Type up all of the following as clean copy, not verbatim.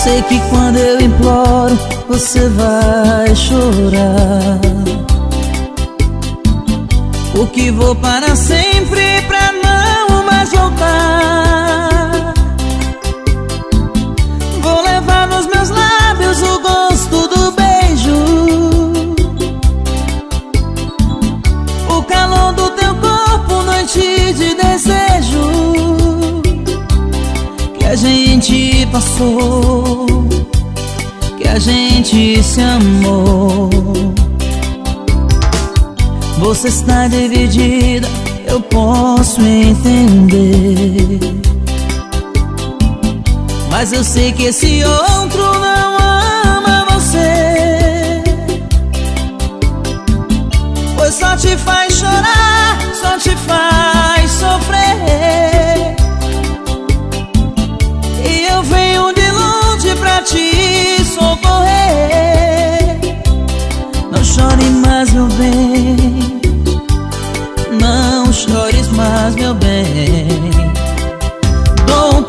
sei que quando eu imploro você vai chorar, porque vou para sempre pra não mais voltar. Vou levar nos meus lábios o gosto do beijo, o calor do teu corpo, noite de desejo que a gente passou, que a gente se amou. Você está dividida, eu posso entender, mas eu sei que esse outro não ama você, pois só te faz chorar, só te faz sofrer. E eu venho de longe pra te socorrer. Não chore mais, meu bem, não chores mais, meu bem. Don't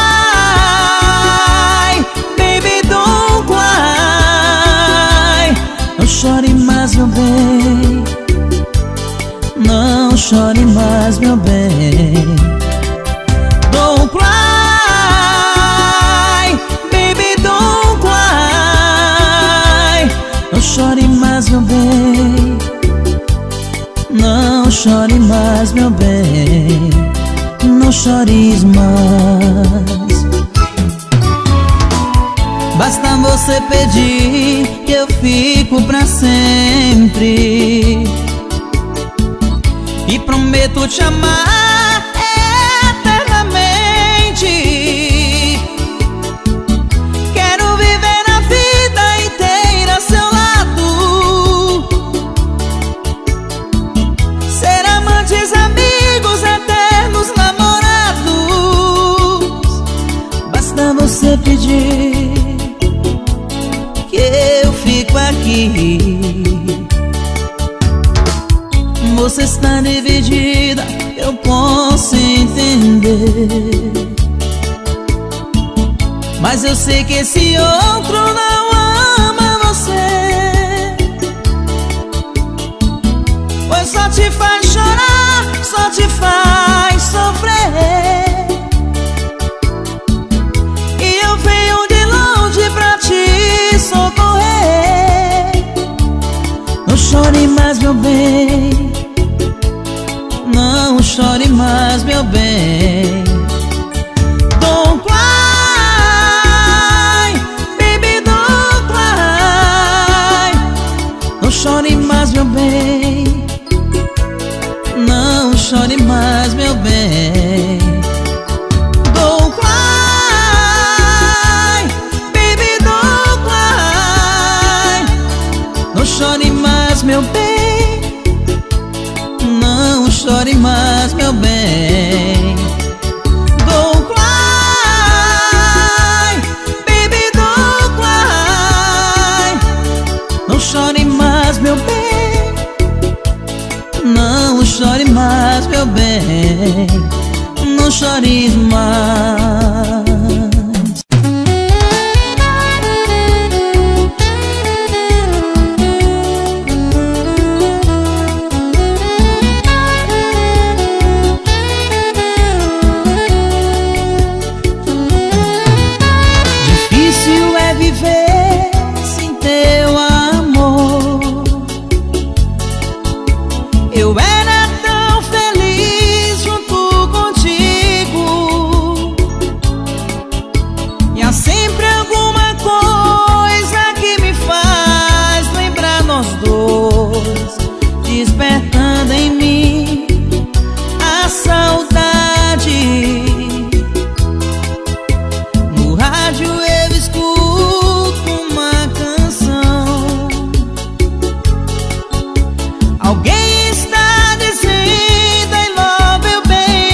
cry, baby, don't cry. Não chore mais, meu bem, não chore mais, meu bem. Don't cry, baby, don't cry. Não chore mais, meu bem, não chore mais, meu bem. Não chores mais. Basta você pedir que eu fico pra sempre, e prometo te amar eternamente. Quero viver a vida inteira a seu lado, ser amantes, amigos, eternos namorados. Basta você pedir que eu fico aqui. Você está dividida, eu posso entender, mas eu sei que esse outro não ama você, pois só te faz chorar, só te faz sofrer. E eu venho de longe pra te socorrer. Não chore mais, meu bem, não chore mais, meu bem. Don't cry, baby, don't cry. Não chore mais, meu bem, não chore mais, meu bem. Don't cry, baby, don't cry. Não chore mais, meu bem, não chore mais, meu bem. Don't cry, baby, don't cry. Não chore mais, meu bem, não chore mais, meu bem. Não chores mais. Despertando em mim a saudade. No rádio eu escuto uma canção. Alguém está dizendo I love you,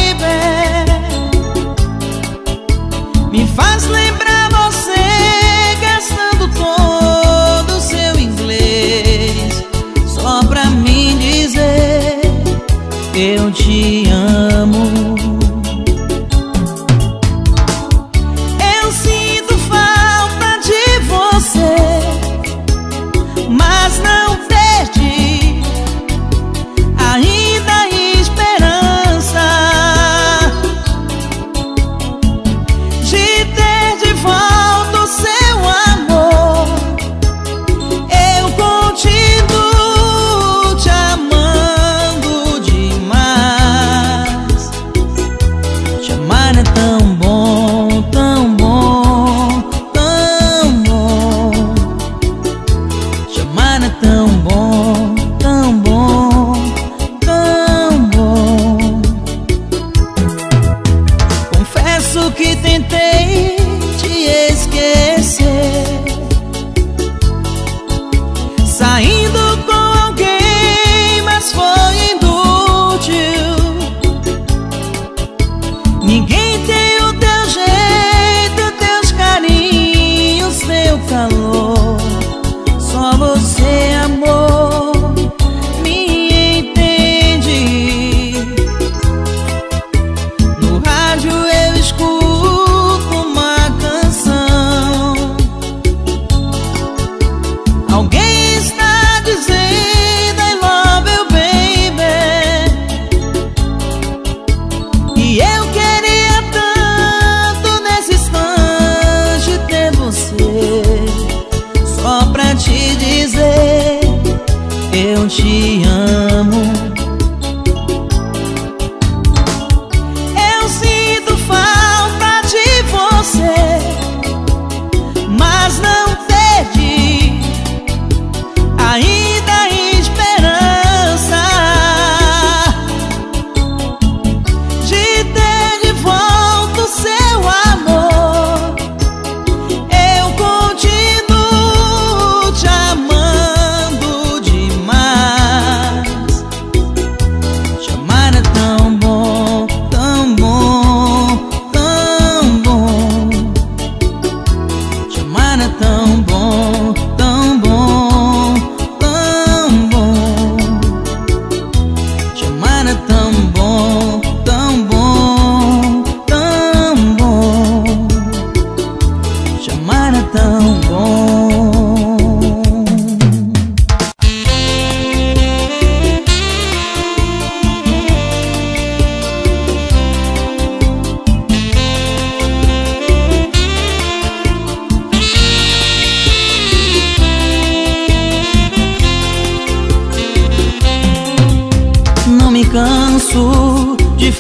baby. Me faz lembrar você gastando todo o seu inglês só pra mim dizer eu te amo. Eu sinto falta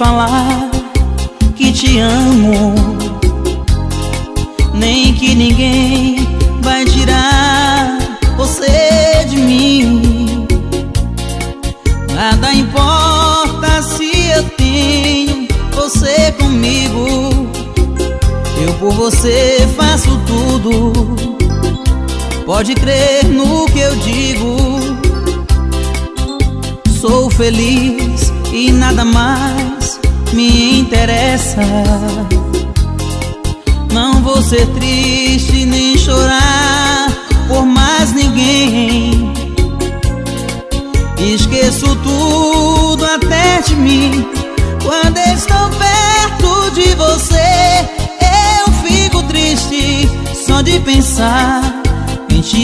falar que te amo, nem que ninguém vai tirar você de mim. Nada importa se eu tenho você comigo, eu por você faço tudo. Pode crer no que eu digo. Sou feliz e nada mais me interessa. Não vou ser triste nem chorar por mais ninguém. Esqueço tudo até de mim. Quando estou perto de você, eu fico triste só de pensar em te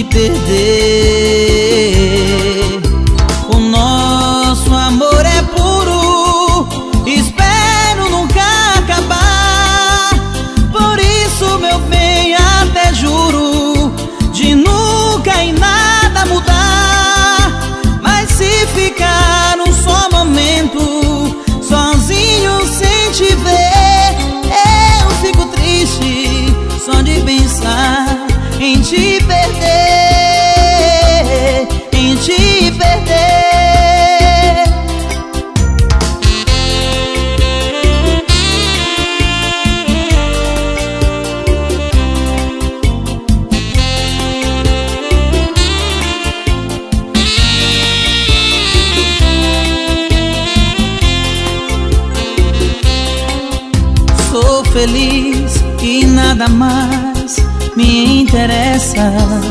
perder. O nosso amor é puro, espero nunca acabar. Por isso, meu bem, até juro de nunca e nada mudar. Mas se ficar um só momento sozinho sem te ver, eu fico triste só de pensar em te perder, em te perder. Sou feliz e nada mais me interessa.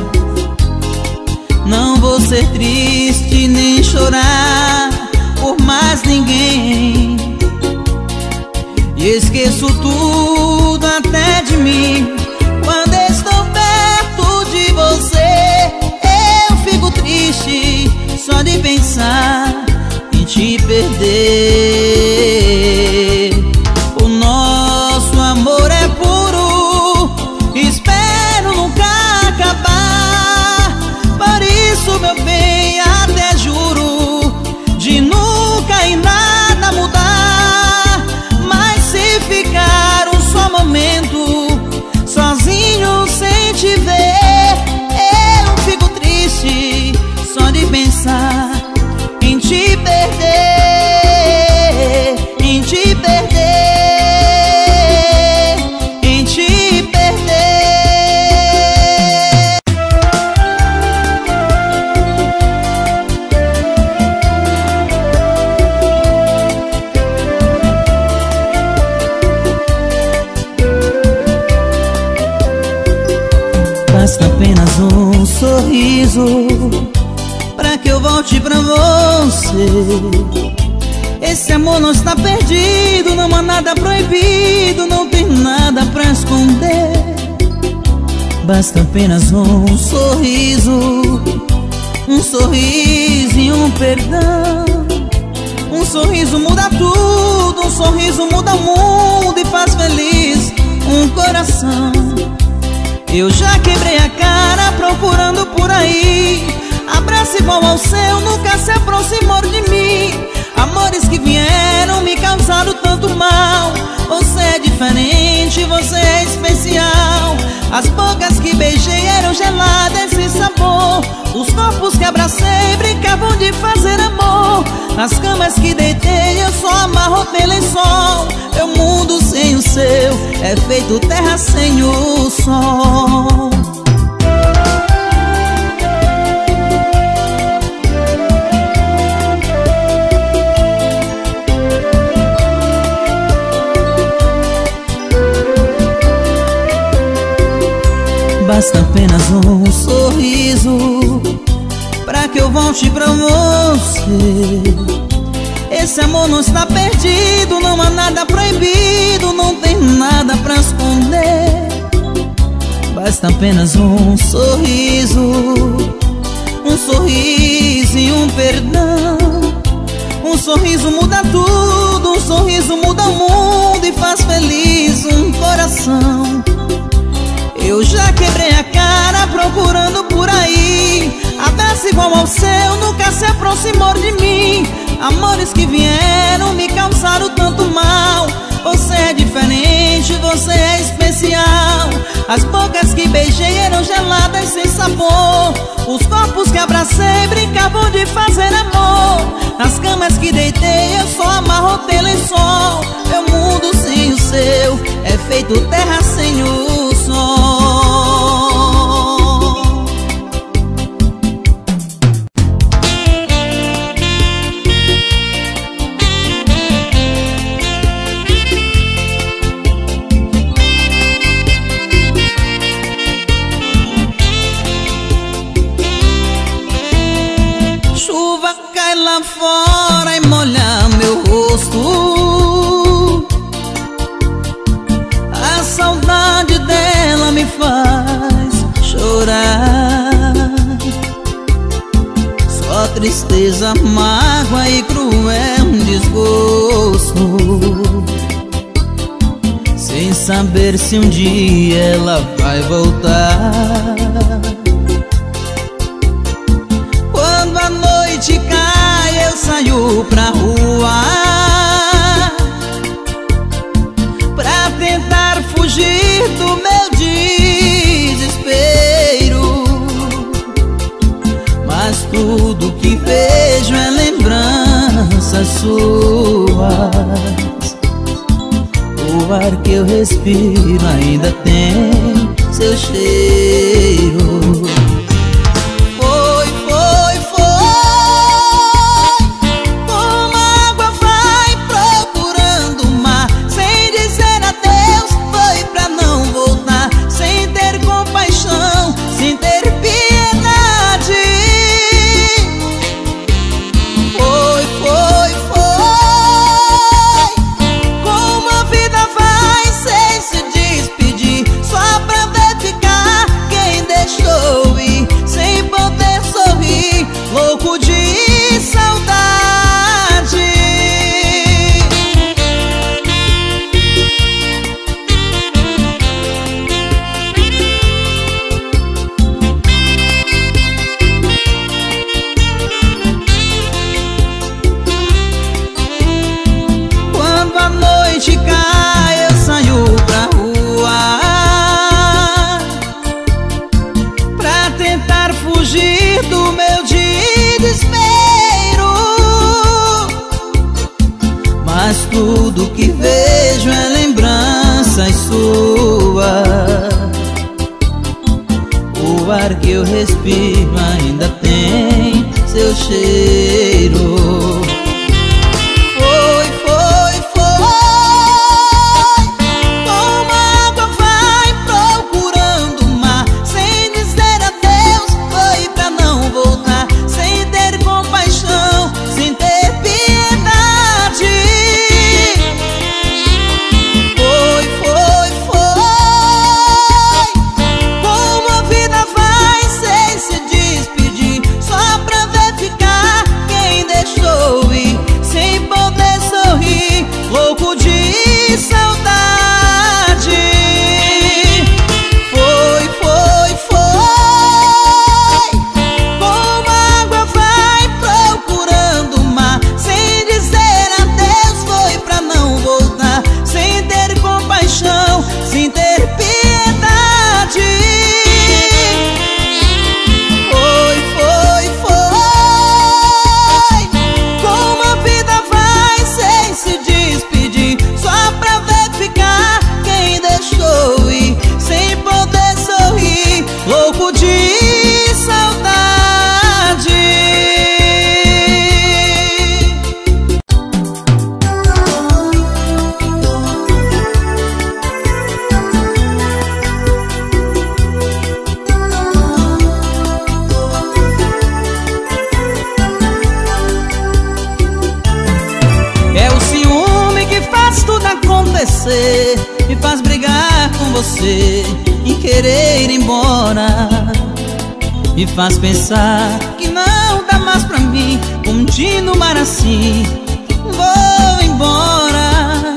Não vou ser triste nem chorar por mais ninguém. E esqueço tudo até de mim. Quando estou perto de você, eu fico triste só de pensar em te perder. O nosso amor é puro, espero nunca acabar. Por isso, meu bem, até juro de nunca e nada mudar. Mas se ficar um só momento sozinho sem te ver, eu fico triste só de pensar em te perder, em te perder. Basta apenas um sorriso pra que eu volte pra você. Esse amor não está perdido, não há nada proibido, não tem nada pra esconder. Basta apenas um sorriso e um perdão. Um sorriso muda tudo, um sorriso muda o mundo e faz feliz um coração. Eu já quebrei a cara procurando por aí abraço igual ao seu, nunca se aproximou de mim. Amores que vieram me causaram tanto mal. Você é diferente, você é especial. As bocas que beijei eram geladas sem sabor. Os corpos que abracei brincavam de fazer amor. Nas camas que deitei eu só amarro pelo lençol. Meu mundo sem o seu é feito terra sem o sol. Basta apenas um sorriso pra que eu volte pra você. Esse amor não está perdido, não há nada proibido, não tem nada pra esconder. Basta apenas um sorriso e um perdão. Um sorriso muda tudo, um sorriso muda o mundo e faz feliz um coração. Eu já quebrei a cara procurando por aí abraço igual ao seu, nunca se aproximou de mim. amores que vieram me causaram tanto mal. Você é diferente, você é especial. As bocas que beijei eram geladas sem sabor. Os corpos que abracei brincavam de fazer amor. Nas camas que deitei eu só amarrotei lençol. Meu mundo sem o seu é feito terra sem o sol. Chuva cai lá fora e molha meu rosto. A saudade dela me faz chorar. Só tristeza, mágoa e cruel desgosto, sem saber se um dia ela vai voltar. Quando a noite cai eu saio pra rua pra tentar fugir do meu desespero. Mas tudo que vejo é lembranças suas. O ar que eu respiro ainda tem seu cheiro. Mas tudo que vejo é lembranças suas. O ar que eu respiro ainda tem seu cheiro. Me faz brigar com você e querer ir embora. Me faz pensar que não dá mais pra mim continuar assim. Vou embora,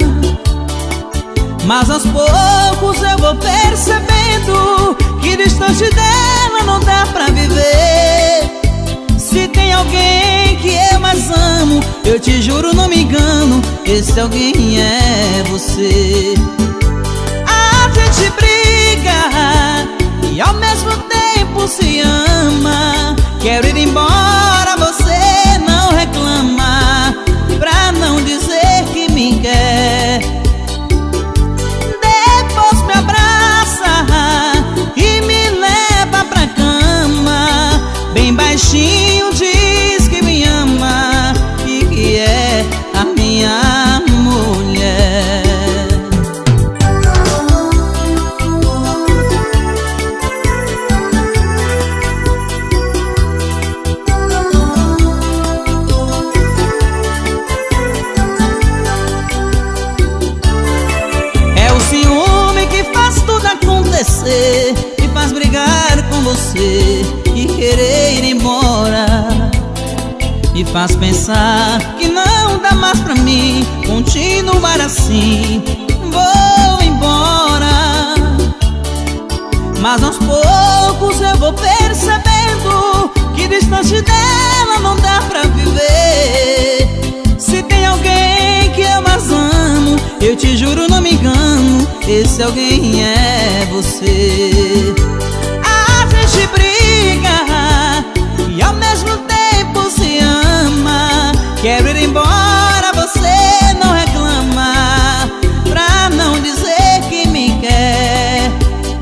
mas aos poucos eu vou percebendo que distante dela não dá pra viver. Se tem alguém que eu mais amo, eu Eu te juro, não me engano, esse alguém é você. A gente briga e ao mesmo tempo se ama. Quero ir embora, você não reclama, pra não dizer que me quer. Depois me abraça e me leva pra cama, bem baixinho diz que me ama e que é a minha mulher. É o ciúme que faz tudo acontecer, me faz brigar com você e querer ir embora. Me faz pensar que não dá mais pra mim continuar assim. Vou embora, mas aos poucos eu vou percebendo que distante dela não dá pra viver. Se tem alguém que eu mais amo, eu te juro, não me engano, esse alguém é você. A gente briga e ao mesmo tempo se ama. Quero ir embora, você não reclama, pra não dizer que me quer.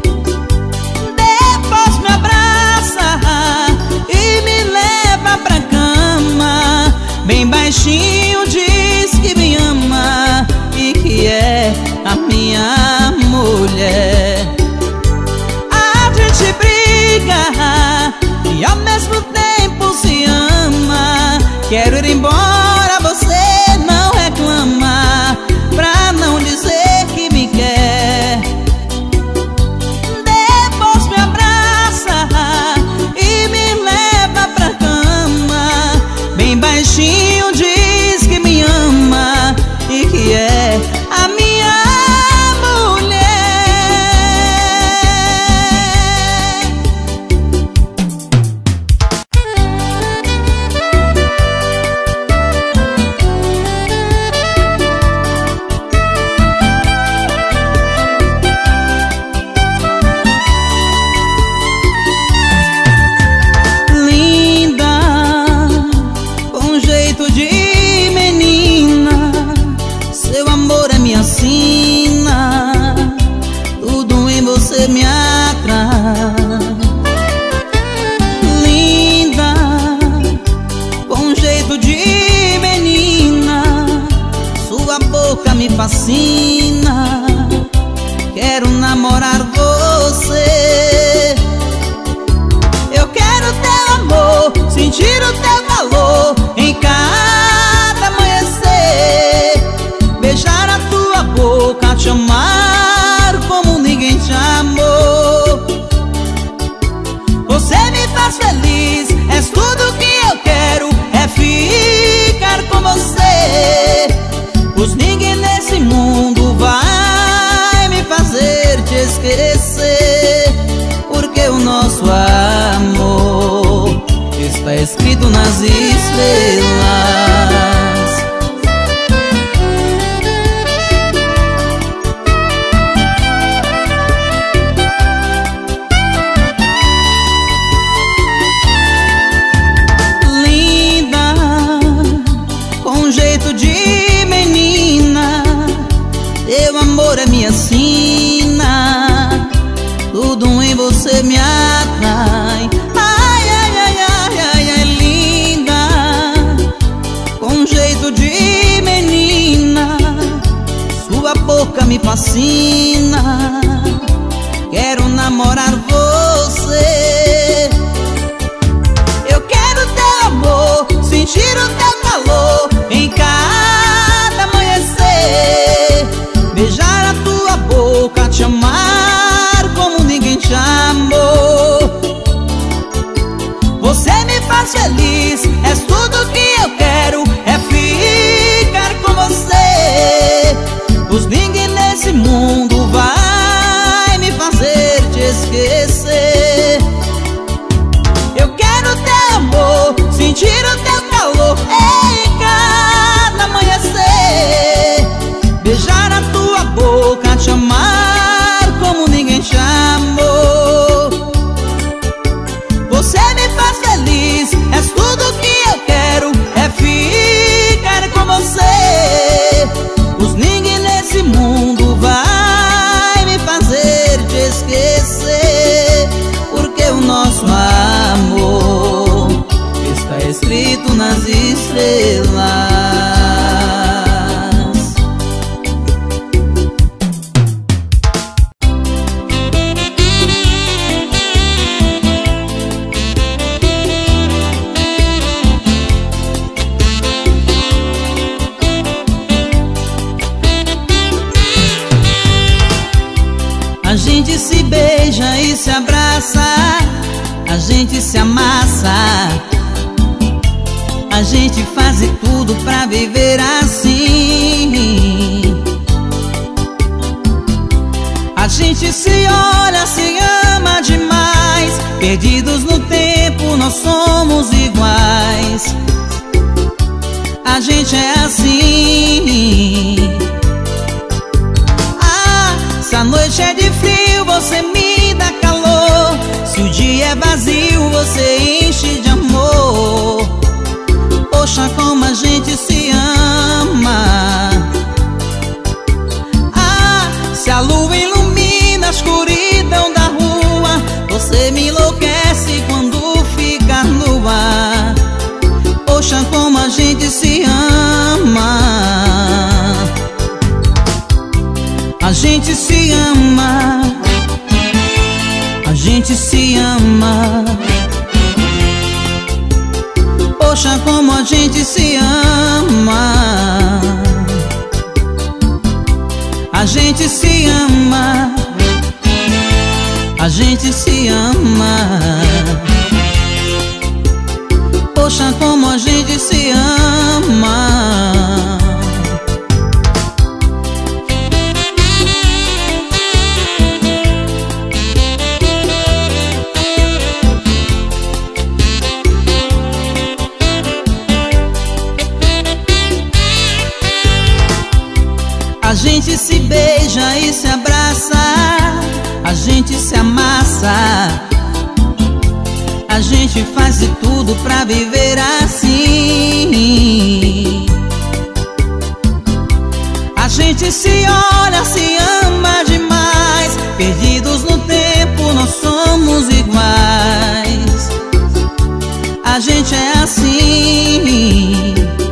Depois me abraça e me leva pra cama, bem baixinho diz que me ama e que é a minha mulher. A gente briga e ao mesmo tempo se ama. Quero ir embora, você não reclama, pra não dizer que me quer. Depois me abraça e me leva pra cama, bem baixinho diz que me ama e que é a minha mulher. Você me atrai, linda, com jeito de menina. Sua boca me fascina, quero namorar você. Eu quero teu amor, sentir o teu calor em cada amanhecer. Beijar a tua boca, te amar como ninguém te amou. Você me faz feliz, és tudo que eu quero, é ficar com você. Pois ninguém nesse mundo vai me fazer te esquecer, porque o nosso amor está escrito nas estrelas. É minha sina, tudo em você me atrai. Ai, ai, ai, ai, ai, ai, linda, com jeito de menina. Sua boca me fascina, quero namorar você. Eu quero teu amor, sentir o teu calor em cada amanhecer. Beijar a tua boca, te amar como ninguém te amou. Você me faz feliz, és tudo que eu quero, é ficar com você. Pois ninguém nesse mundo vai esquecer, porque o nosso amor está escrito nas estrelas. A gente se beija e se abraça, a gente se amassa, a gente faz de tudo pra viver assim. A gente se olha, se ama demais, perdidos no tempo nós somos iguais. A gente é assim. Se a noite é de frio, você me dá calor. Se o dia é vazio, você enche de amor. Poxa, como a gente se ama. Se a lua ilumina a escuridão da rua, você me enlouquece quando fica nua. Poxa, como a gente se ama. A gente se ama, a gente se ama. Poxa, como a gente se ama. A gente se ama, a gente se ama. Poxa, como a gente se ama. A gente se beija e se abraça, a gente se amassa, a gente faz de tudo pra viver assim. A gente se olha, se ama demais, perdidos no tempo nós somos iguais. A gente é assim.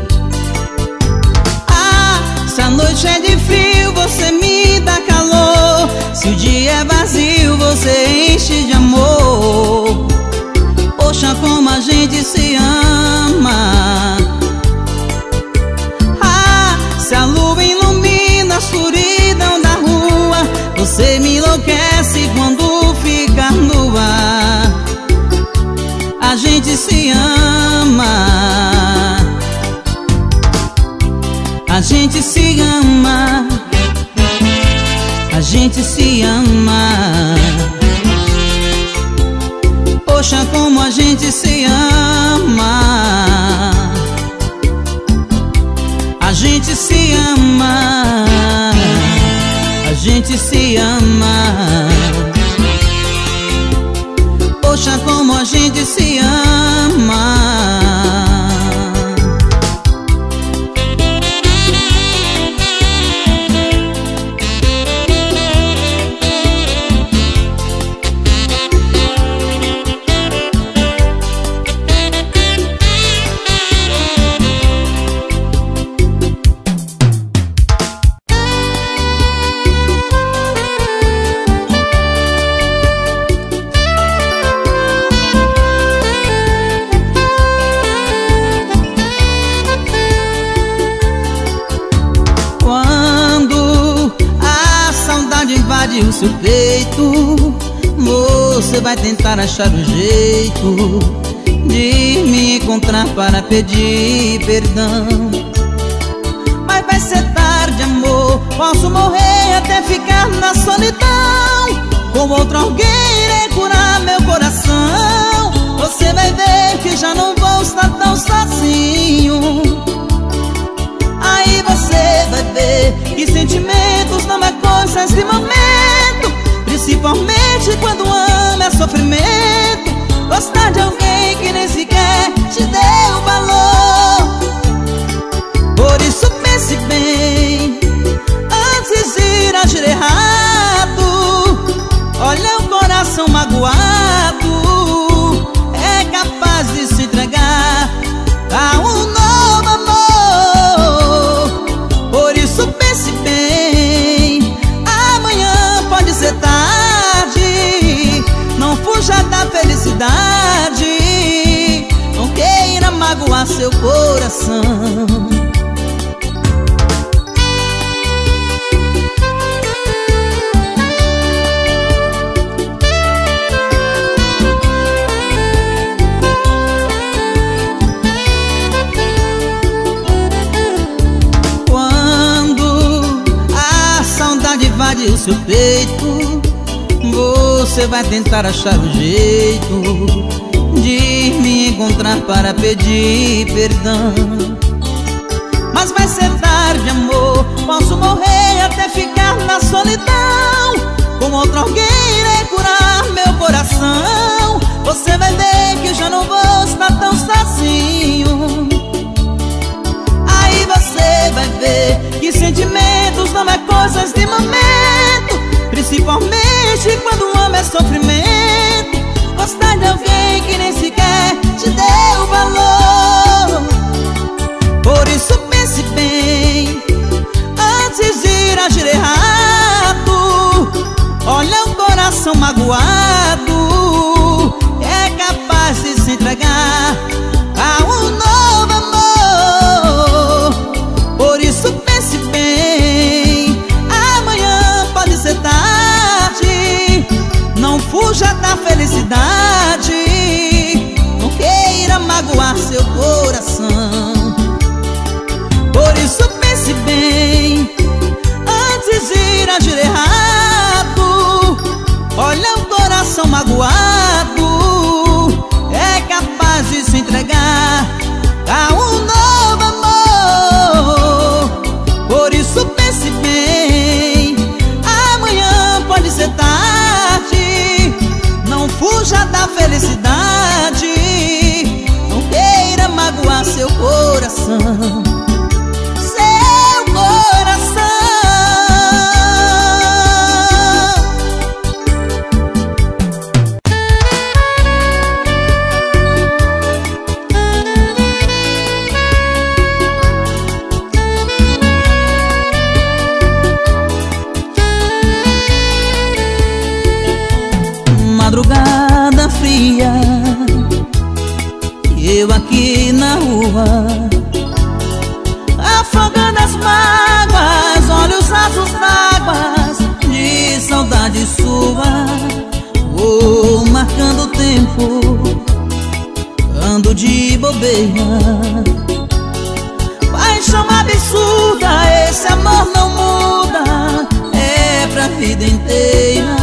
Se a noite é de frio, você me dá calor. Se o dia é vazio, você enche de amor. Poxa, como a gente se ama. Se a lua ilumina a escuridão da rua, você me enlouquece quando fica nua. A gente se ama. A gente se ama, a gente se ama. Poxa, como a gente se ama. A gente se ama, a gente se ama. Poxa, como a gente se ama. O seu peito, você vai tentar achar um jeito de me encontrar para pedir perdão. Mas vai ser tarde, amor, posso morrer até ficar na solidão. Com outro alguém irei curar meu coração. Você vai ver que já não vou estar tão sozinho. Aí você vai ver que sentimentos não é coisas de momento, principalmente quando ama é sofrimento. Gostar de alguém que nem sequer te deu valor. Por isso pense bem antes de agir errado. Olha seu peito, você vai tentar achar o jeito de me encontrar para pedir perdão. Mas vai ser tarde, amor, posso morrer até ficar na solidão. Com outro alguém irei curar meu coração. Você vai ver que já não vou estar tão sozinho. Aí você vai ver que sentimentos não é coisas de momento, principalmente quando o amor é sofrimento. Gostar de alguém que nem sequer te deu valor. Por isso pense bem antes de agir errado. Olha o coração magoado, é capaz de se entregar a um novo amor. Por isso pense bem, amanhã pode ser tarde. Não fuja da felicidade, não queira magoar seu coração. Por isso pense bem antes de agir errado. Olha o coração magoado, é capaz de se entregar a um novo amor. Por isso pense bem, amanhã pode ser tarde. Não fuja da felicidade, não queira magoar seu coração. Madrugada fria, eu aqui na rua, afogando as mágoas, olhos azuis d'águas de saudade sua. Vou marcando o tempo, ando de bobeira. Paixão absurda, esse amor não muda, é pra vida inteira.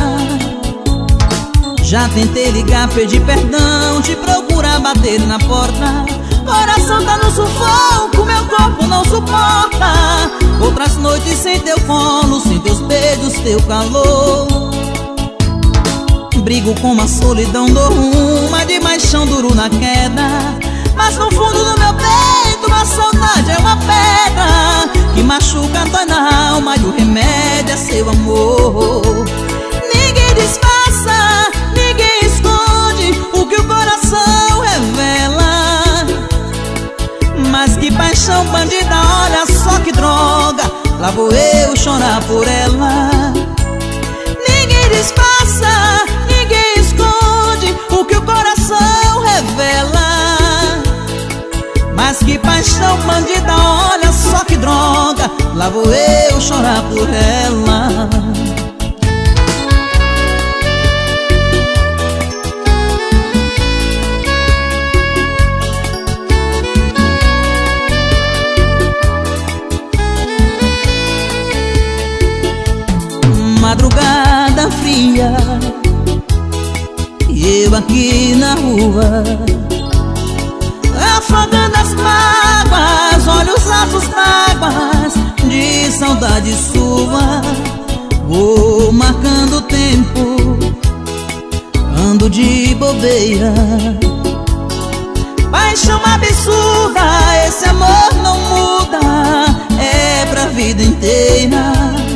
Já tentei ligar, pedir perdão, te procurar, bater na porta. Coração tá no sufoco, meu corpo não suporta. Outras noites sem teu colo, sem teus beijos, teu calor. Brigo com a solidão, dou uma de paixão duro na queda. Mas no fundo do meu peito uma saudade é uma pedra que machuca, dói na alma e o remédio é seu amor. Ninguém disfarça, ninguém esconde o que o coração revela. Mas que paixão bandida, olha só que droga, lá vou eu chorar por ela. Ninguém disfarça, ninguém esconde o que o coração revela. Mas que paixão bandida, olha só que droga, lá vou eu chorar por ela. Madrugada fria, eu aqui na rua, afogando as mágoas, olhos azuis d'águas de saudade sua. Vou marcando o tempo, ando de bobeira. Paixão absurda, esse amor não muda, é pra vida inteira.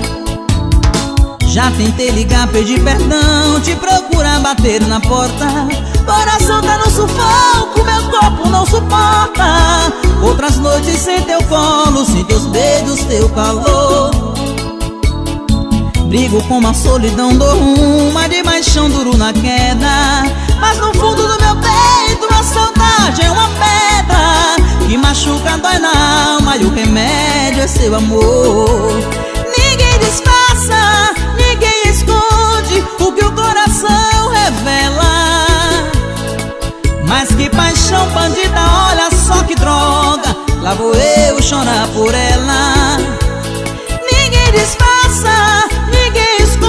Já tentei ligar, pedir perdão, te procurar, bater na porta. Coração tá no sufoco, meu corpo não suporta. Outras noites sem teu colo, sem teus beijos, teu calor. Brigo com a solidão, dou uma de paixão duro na queda. Mas no fundo do meu peito a saudade é uma pedra que machuca, dói na alma e o remédio é seu amor. Ninguém disfarça, ninguém esconde o que o coração revela. Mas que paixão bandida, olha só que droga, lá vou eu chorar por ela. Ninguém disfarça, ninguém esconde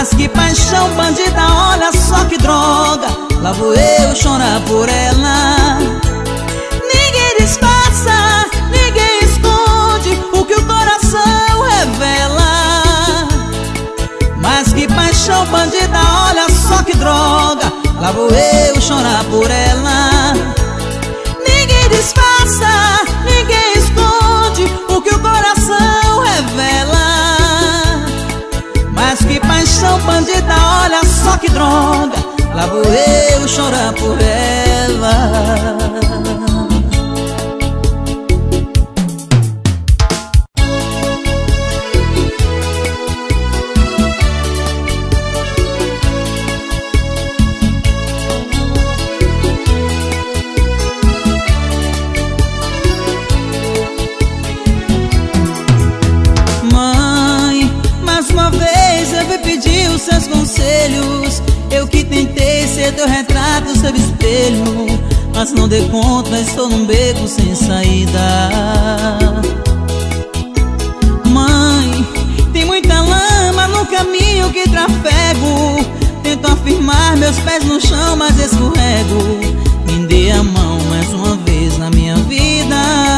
Mas que paixão bandida, olha só que droga. Lá vou eu chorar por ela. Ninguém disfarça, ninguém esconde o que o coração revela. Mas que paixão bandida, olha só que droga. Lá vou eu chorar por ela. Ninguém disfarça, ninguém esconde o que o coração revela. Mas que paixão bandida, olha só que droga. Lá vou eu chorar por ela. Pedir os seus conselhos, eu que tentei ser teu retrato, seu espelho, mas não dei conta, estou num beco sem saída. Mãe, tem muita lama no caminho que trafego. Tento afirmar meus pés no chão, mas escorrego. Me dê a mão mais uma vez na minha vida.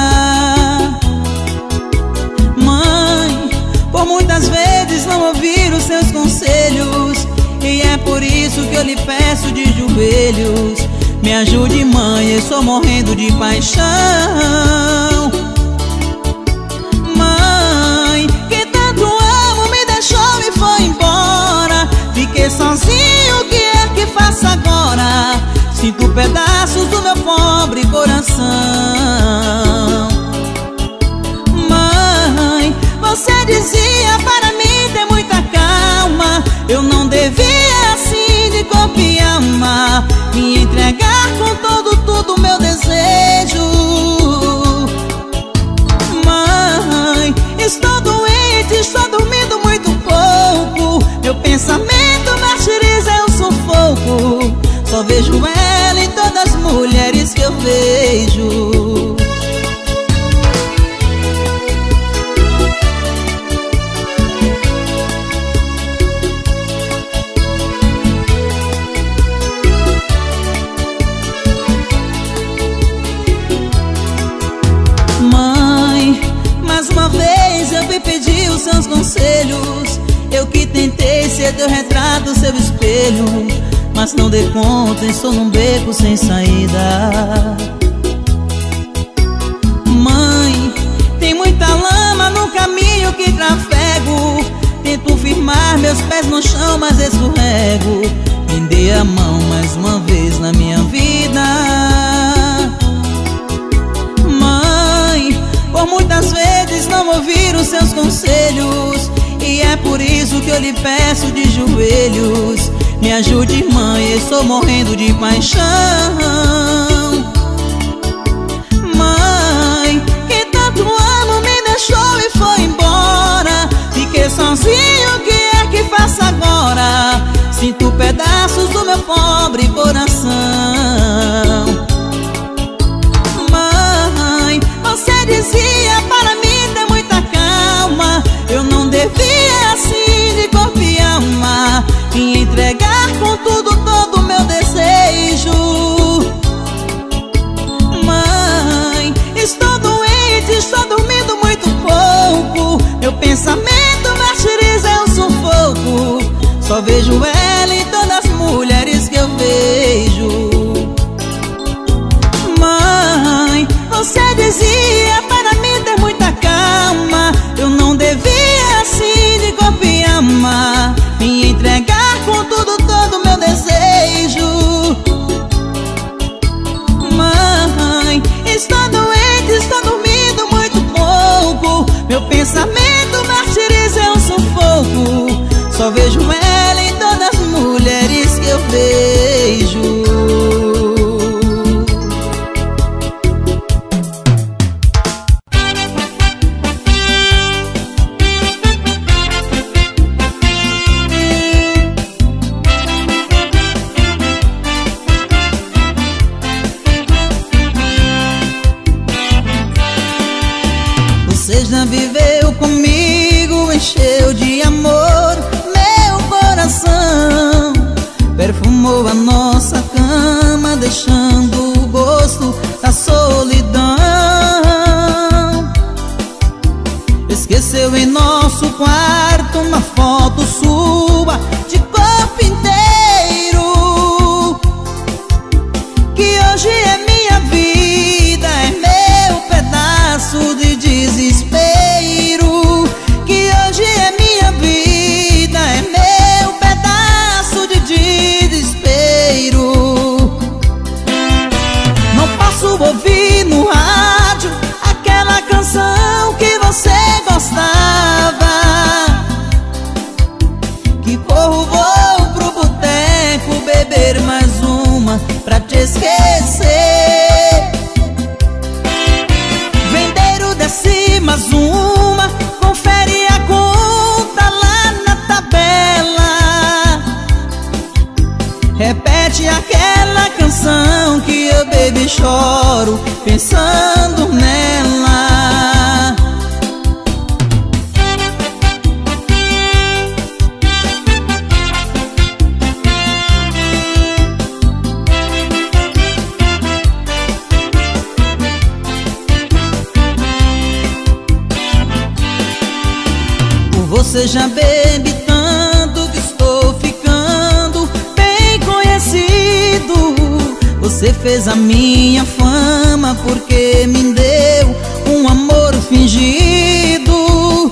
Por muitas vezes não ouvir os seus conselhos, e é por isso que eu lhe peço de joelhos. Me ajude, mãe, eu estou morrendo de paixão. Mãe, que tanto amo me deixou e foi embora. Fiquei sozinho, o que é que faço agora? Sinto pedaços do meu pobre coração. Você dizia para mim ter muita calma. Eu não devia assim de corpo e alma me entregar com tudo meu desejo. Mãe, estou doente, estou dormindo muito pouco. Meu pensamento martiriza, é um sufoco. Só vejo ela em todas as mulheres que eu vejo. Pedir os seus conselhos, eu que tentei ser teu retrato, seu espelho, mas não dei conta, estou num beco sem saída. Mãe, tem muita lama no caminho que trafego. Tento firmar meus pés no chão, mas escorrego. Me dê a mão mais uma vez na minha vida. Por muitas vezes não ouvir os seus conselhos, e é por isso que eu lhe peço de joelhos. Me ajude, mãe, eu estou morrendo de paixão. Mãe, que tanto amo me deixou e foi embora. Fiquei sozinho, o que é que faço agora? Sinto pedaços do meu pobre coração. Você dizia para mim ter muita calma. Eu não devia assim de corpo e alma me entregar com todo meu desejo. Mãe, estou doente, estou dormindo muito pouco. Meu pensamento martiriza, é um sufoco. Só vejo ela em todas as mulheres que eu vejo. Mãe, você dizia para mim ter muita calma. Eu não devia assim de corpo e alma me entregar com todo meu desejo. Mãe, estou doente, estou dormindo muito pouco. Meu pensamento martiriza, é um sufoco. Só vejo ela em todas as mulheres que eu vejo. Você já viveu comigo, encheu de amor meu coração. Repete aquela canção que eu, baby, choro pensando nela. Você já bebe tanto que estou ficando bem conhecido. Você fez a minha fama porque me deu um amor fingido.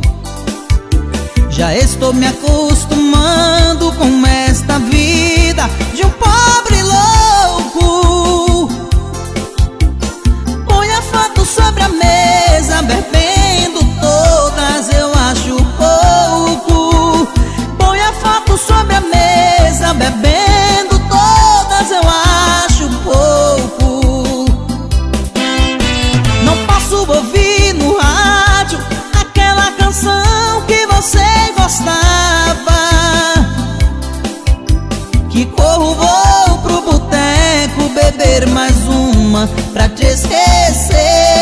Já estou me acostumando com esta vida de um pobre louco. Põe a foto sobre a mesa, bebendo todas, eu acho pouco. Põe a foto sobre a mesa, bebendo todas, eu acho pouco. Não posso ouvir no rádio aquela canção que você gostava. Que corro, vou pro boteco beber mais uma pra te esquecer.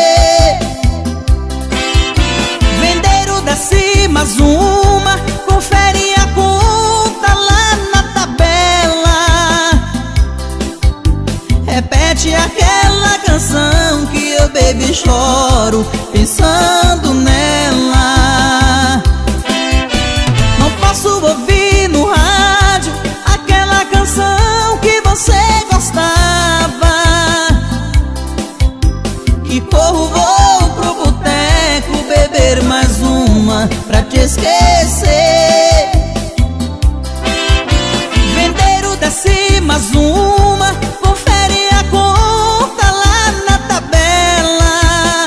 Vendeiro desce mais uma, confere a conta lá na tabela. Repete aquela canção que eu, baby, choro pensando nela. Não posso ouvir no rádio aquela canção que você gostava. Que corro, vou pro boteco beber mais uma pra te esquecer. Vendeiro desce mais uma, confere a conta lá na tabela.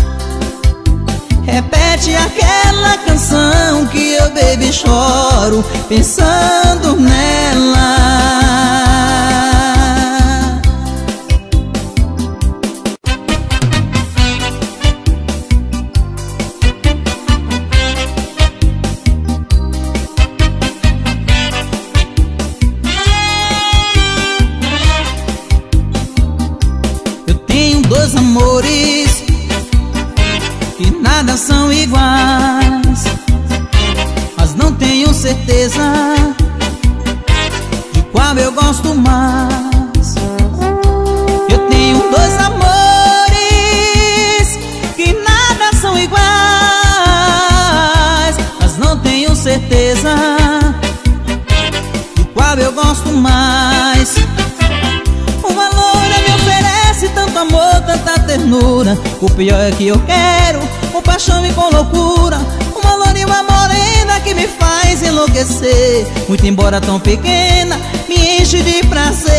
Repete aquela canção que eu, baby, choro pensando nela. Dois amores que nada são iguais, mas não tenho certeza de qual eu gosto mais. Eu tenho dois amores que nada são iguais, mas não tenho certeza de qual eu gosto mais. Uma loura me oferece tanto amor, tanta ternura. O pior é que eu quero com paixão e com loucura. Uma loura e uma morena que me faz enlouquecer. Muito embora tão pequena, me enche de prazer.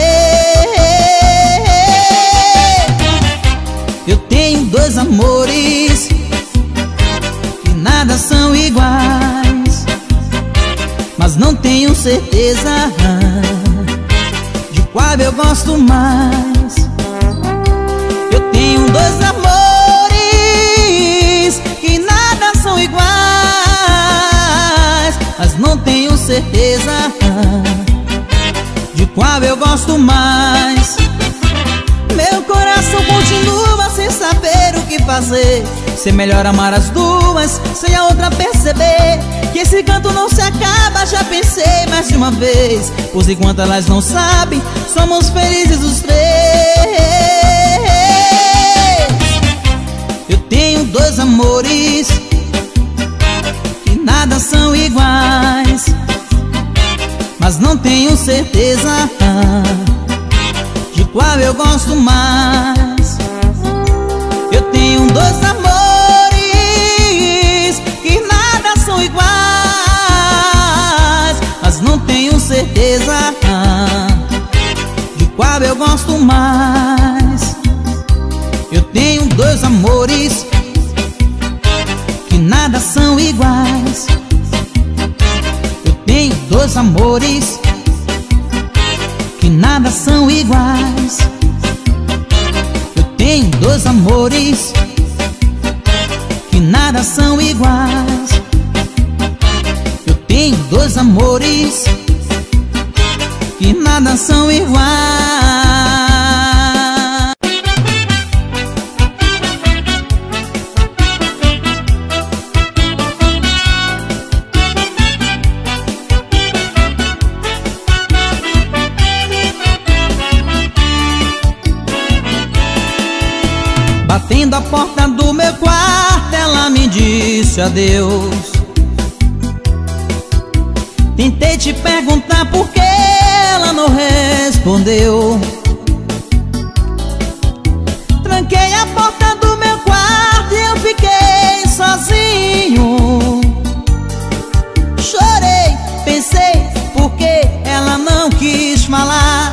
Eu tenho dois amores que nada são iguais, mas não tenho certeza de qual eu gosto mais. Eu tenho dois amores que nada são iguais, mas não tenho certeza de qual eu gosto mais. Meu coração continua sem saber o que fazer. Ser melhor amar as duas, sem a outra perceber que esse canto não se acaba. Já pensei mais de uma vez, pois enquanto elas não sabem, somos felizes os três. Eu tenho dois amores que nada são iguais, mas não tenho certeza de qual eu gosto mais. Eu tenho dois amores que nada são iguais, mas não tenho certeza de qual eu gosto mais. Eu tenho dois amores que nada são iguais. Eu tenho dois amores que nada são iguais. Eu tenho dois amores que nada são iguais. Eu tenho dois amores que nada são iguais. Batendo a porta do meu quarto, ela me disse adeus. Tentei te perguntar por que ela não respondeu. Tranquei a porta do meu quarto e eu fiquei sozinho. Chorei, pensei, por que ela não quis falar.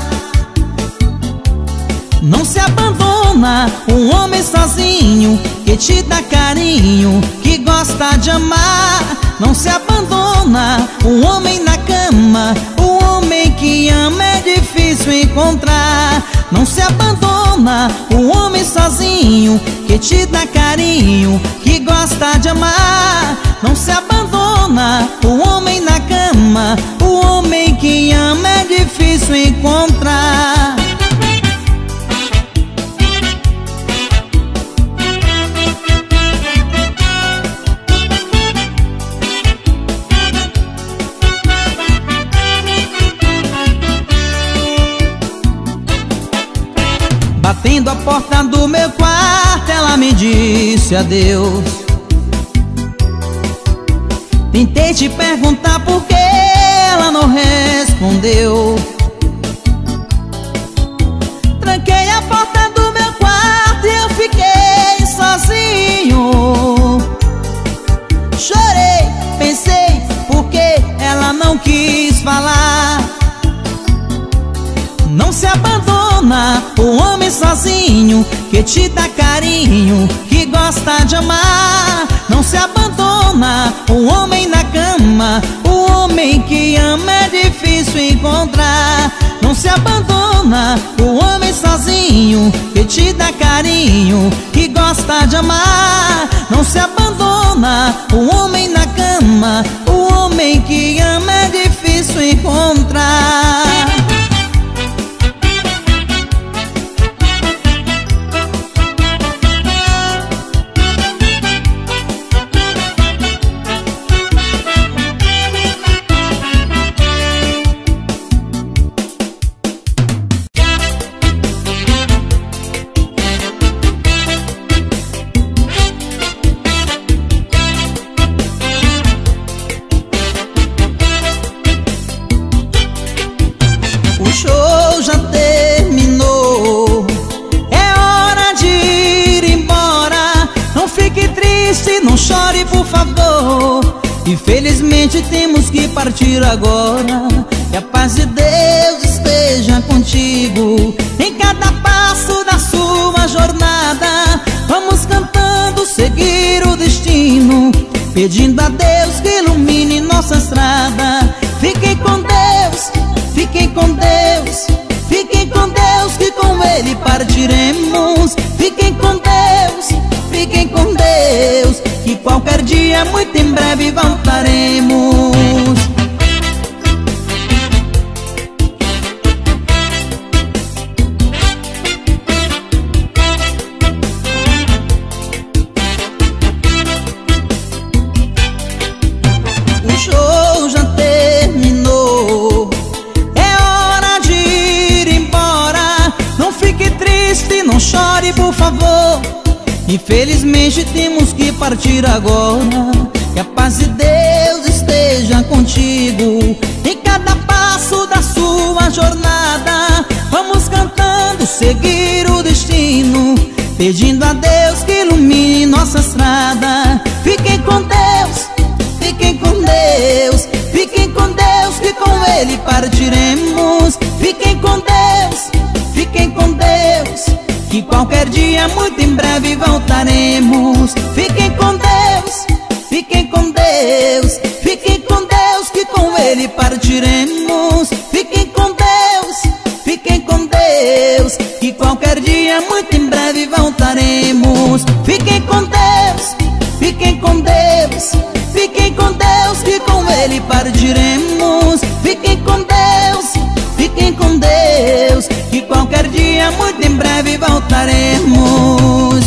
Não se abandona um homem sozinho, que te dá carinho, que gosta de amar. Não se abandona um homem na cama, um homem que ama é difícil encontrar. Não se abandona um homem sozinho, que te dá carinho, que gosta de amar. Não se abandona um homem na cama, um homem que ama é difícil encontrar. Batendo a porta do meu quarto, ela me disse adeus. Tentei te perguntar por que ela não respondeu. Tranquei a porta do meu quarto e eu fiquei sozinho. Chorei, pensei, por que ela não quis falar. Não se abandona um homem sozinho, que te dá carinho, que gosta de amar. Não se abandona um homem na cama, um homem que ama é difícil encontrar. Não se abandona um homem sozinho, que te dá carinho, que gosta de amar. Não se abandona um homem na cama, um homem que ama é difícil encontrar. O show já terminou, é hora de ir embora. Não fique triste, não chore por favor. Infelizmente temos que partir agora. Que a paz de Deus esteja contigo em cada passo da sua jornada. Vamos cantando, seguir o destino, pedindo a Deus que ilumine nossa estrada. Fiquem com Deus, fiquem com Deus, fiquem com Deus, que com Ele partiremos. Fiquem com Deus, fiquem com Deus, que qualquer dia, muito em breve, voltaremos. O show já terminou, é hora de ir embora. Não fique triste, não chore por favor. Infelizmente temos que partir agora. Que a paz de Deus esteja contigo em cada passo da sua jornada. Vamos cantando, seguir o destino, pedindo a Deus que ilumine nossa estrada. Fiquem com Deus, fiquem com Deus, fiquem com Deus, que com Ele partiremos. Fiquem com Deus, fiquem com Deus, que qualquer dia, muito em breve, voltaremos. Fiquem com Deus, fiquem com Deus, fiquem com Deus, que com Ele partiremos. Fiquem com Deus, fiquem com Deus, que qualquer dia, muito em breve, voltaremos. Fiquem com Deus, fiquem com Deus, fiquem com Deus, que com Ele partiremos. Fiquem com Deus, fiquem chega muito em breve, voltaremos.